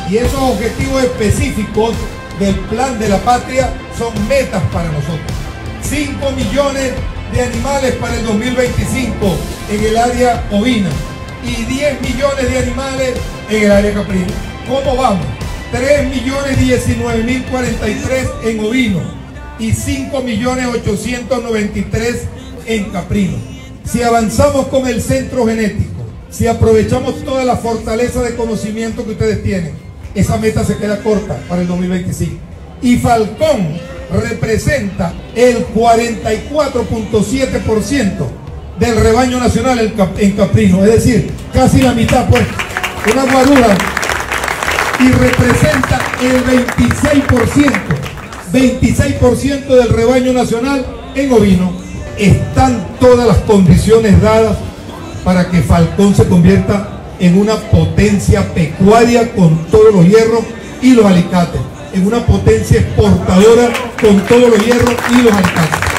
Y esos objetivos específicos del Plan de la Patria son metas para nosotros. 5 millones de animales para el 2025 en el área ovina y 10 millones de animales en el área caprina. ¿Cómo vamos? 3.019.043 en ovino y 5.893.000 en caprino. Si avanzamos con el centro genético, si aprovechamos toda la fortaleza de conocimiento que ustedes tienen, esa meta se queda corta para el 2025. Y Falcón representa el 44.7% del rebaño nacional en caprino, es decir, casi la mitad, pues, una guarura, y representa el 26% del rebaño nacional en ovino. Están todas las condiciones dadas para que Falcón se convierta en una potencia pecuaria con todos los hierros y los alicates, en una potencia exportadora con todos los hierros y los alicates.